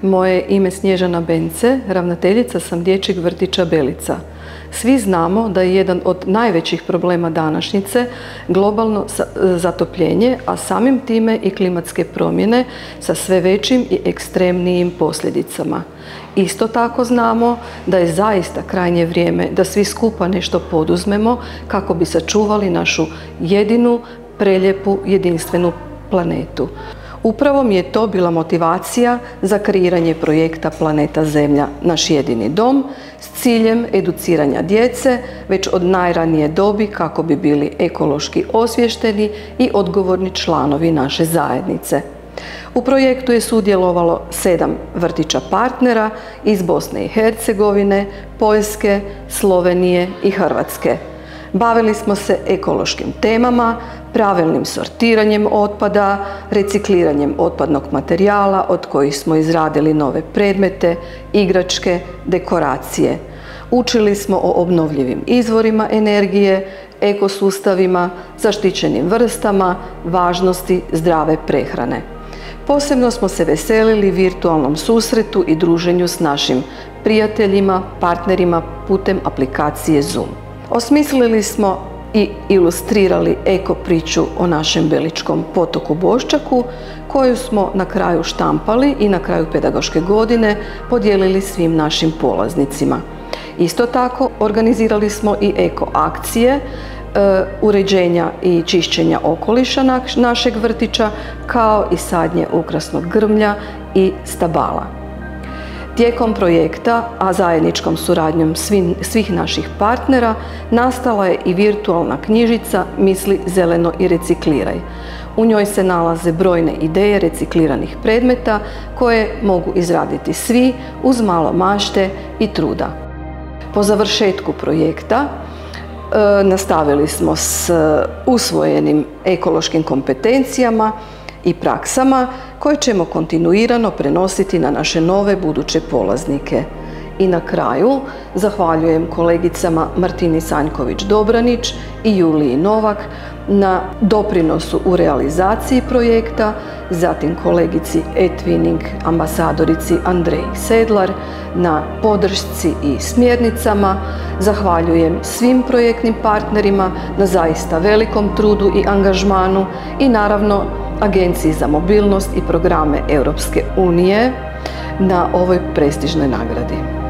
Moje ime Snježana Bence, ravnateljica sam Dječjeg vrtića Belica. Svi znamo da je jedan od najvećih problema današnjice globalno zatopljenje, a samim time i klimatske promjene sa sve većim i ekstremnijim posljedicama. Isto tako znamo da je zaista krajnje vrijeme da svi skupa nešto poduzmemo kako bi sačuvali našu jedinu, prelijepu, jedinstvenu planetu. Upravo mi je to bila motivacija za kreiranje projekta Planeta Zemlja, naš jedini dom, s ciljem educiranja djece već od najranije dobi kako bi bili ekološki osviješteni i odgovorni članovi naše zajednice. U projektu je sudjelovalo 7 vrtića partnera iz Bosne i Hercegovine, Poljske, Slovenije i Hrvatske. Bavili smo se ekološkim temama, pravilnim sortiranjem otpada, recikliranjem otpadnog materijala od kojih smo izradili nove predmete, igračke, dekoracije. Učili smo o obnovljivim izvorima energije, ekosustavima, zaštićenim vrstama, važnosti zdrave prehrane. Posebno smo se veselili virtualnom susretu i druženju s našim prijateljima, partnerima putem aplikacije Zoom. Osmislili smo i ilustrirali eko priču o našem Beličkom potoku Boščaku, koju smo na kraju štampali i na kraju pedagoške godine podijelili svim našim polaznicima. Isto tako organizirali smo i eko akcije, uređenja i čišćenja okoliša našeg vrtića, kao i sadnje ukrasnog grmlja i stabala. Tijekom projekta, a zajedničkom suradnjom svih naših partnera, nastala je i virtualna knjižica Misli zeleno i recikliraj. U njoj se nalaze brojne ideje recikliranih predmeta koje mogu izraditi svi uz malo mašte i truda. Po završetku projekta nastavili smo s usvojenim ekološkim kompetencijama i praksama koje ćemo kontinuirano prenositi na naše nove buduće polaznike. I na kraju zahvaljujem kolegicama Martini Sanjković-Dobranić i Juliji Novak na doprinosu u realizaciji projekta, zatim kolegici e-twinning ambasadorici Andreji Sedlar na podršci i smjernicama. Zahvaljujem svim projektnim partnerima na zaista velikom trudu i angažmanu i naravno Agenciji za mobilnost i programe Europske unije na ovoj prestižnoj nagradi.